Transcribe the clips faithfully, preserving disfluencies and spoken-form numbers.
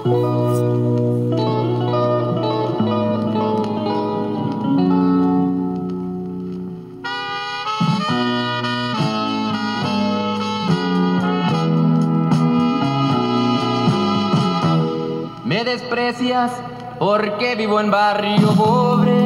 Me desprecias porque vivo en barrio pobre.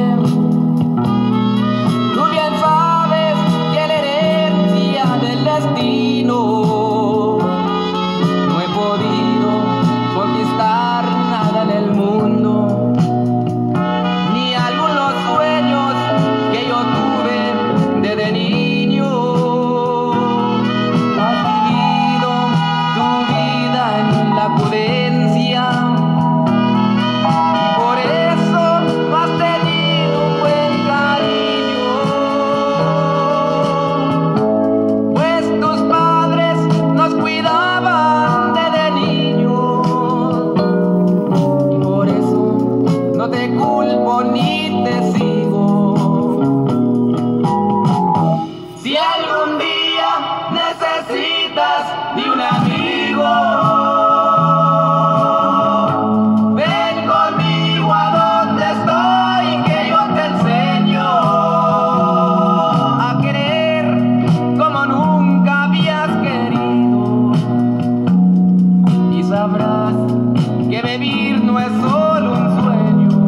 Tú bien sabes que la herencia del destino no he podido conquistar nada en el mundo, ni algunos sueños que yo tuve desde niño. Has vivido tu vida en la prudencia, ni te sigo. Si algún día necesitas de un amigo, ven conmigo a donde estoy, que yo te enseño a querer como nunca habías querido, y sabrás que vivir no es solo un sueño.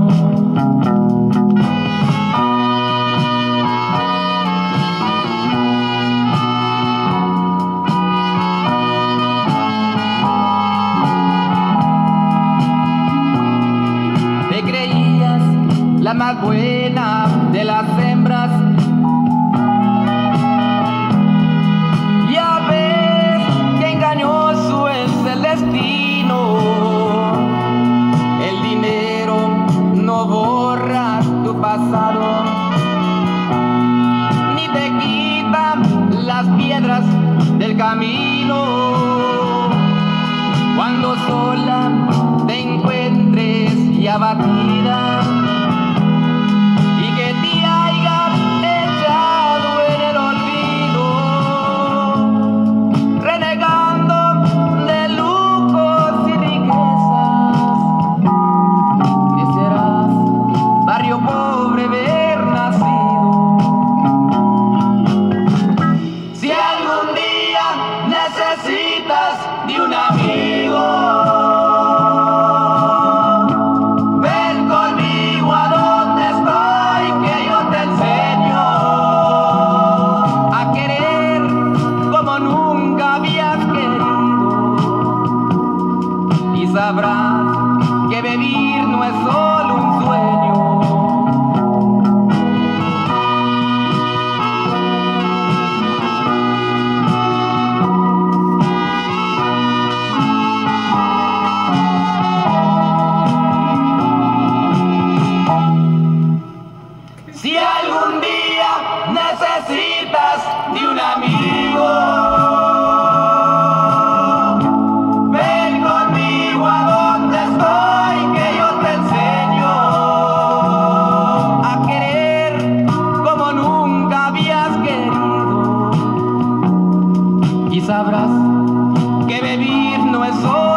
La más buena de las hembras, ya ves que engañoso es el destino. El dinero no borra tu pasado, ni te quita las piedras del camino. Cuando sola te encuentres y abatida, pobre ver nacido. Si algún día necesitas de un amigo, ven conmigo a donde estoy, que yo te enseño a querer como nunca habías querido, y sabrás que vivir no es solo un sueño. Si algún día necesitas de un amigo, ven conmigo a donde estoy, que yo te enseño a querer como nunca habías querido, y sabrás que vivir no es solo